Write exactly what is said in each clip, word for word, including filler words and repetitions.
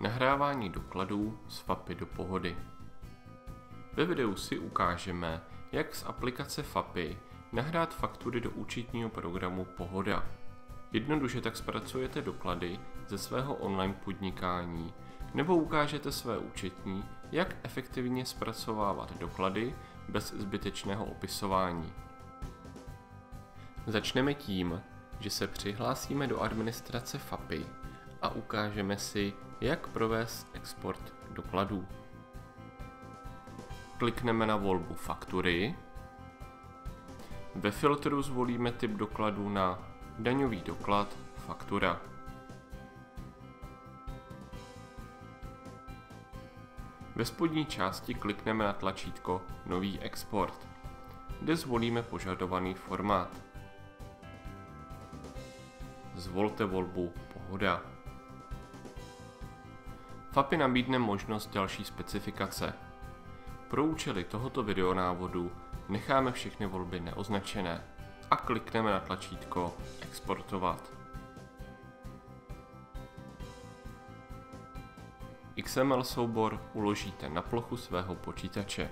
Nahrávání dokladů z FAPy do Pohody. Ve videu si ukážeme, jak z aplikace FAPy nahrát faktury do účetního programu Pohoda. Jednoduše tak zpracujete doklady ze svého online podnikání nebo ukážete své účetní, jak efektivně zpracovávat doklady bez zbytečného opisování. Začneme tím, že se přihlásíme do administrace FAPy a ukážeme si, jak provést export dokladů. Klikneme na volbu Faktury. Ve filtru zvolíme typ dokladu na daňový doklad Faktura. Ve spodní části klikneme na tlačítko Nový export, kde zvolíme požadovaný formát. Zvolte volbu Pohoda. FAPy nabídne možnost další specifikace. Pro účely tohoto videonávodu necháme všechny volby neoznačené a klikneme na tlačítko Exportovat. X M L soubor uložíte na plochu svého počítače.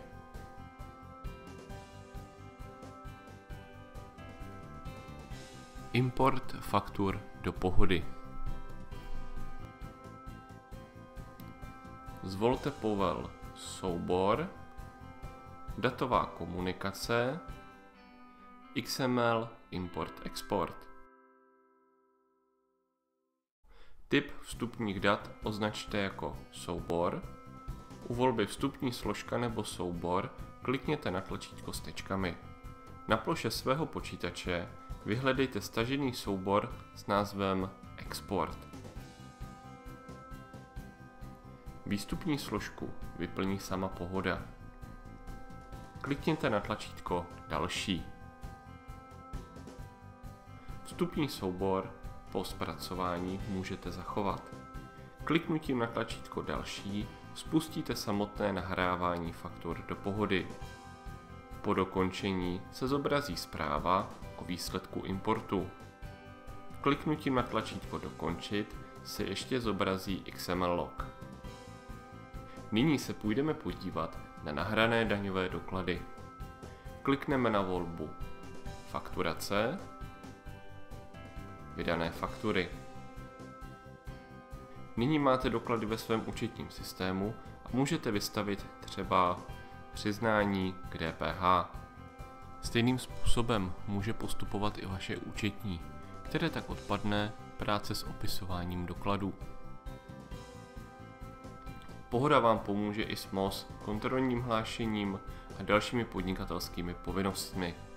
Import faktur do Pohody. Zvolte povel Soubor, Datová komunikace, X M L Import Export. Typ vstupních dat označte jako soubor. U volby vstupní složka nebo soubor klikněte na tlačítko s tečkami. Na ploše svého počítače vyhledejte stažený soubor s názvem Export. Výstupní složku vyplní sama Pohoda. Klikněte na tlačítko Další. Vstupní soubor po zpracování můžete zachovat. Kliknutím na tlačítko Další spustíte samotné nahrávání faktur do Pohody. Po dokončení se zobrazí zpráva o výsledku importu. Kliknutím na tlačítko Dokončit se ještě zobrazí X M L log. Nyní se půjdeme podívat na nahrané daňové doklady. Klikneme na volbu Fakturace, Vydané faktury. Nyní máte doklady ve svém účetním systému a můžete vystavit třeba přiznání k D P H. Stejným způsobem může postupovat i vaše účetní, které tak odpadne práce s opisováním dokladů. Pohoda vám pomůže i s M O S, kontrolním hlášením a dalšími podnikatelskými povinnostmi.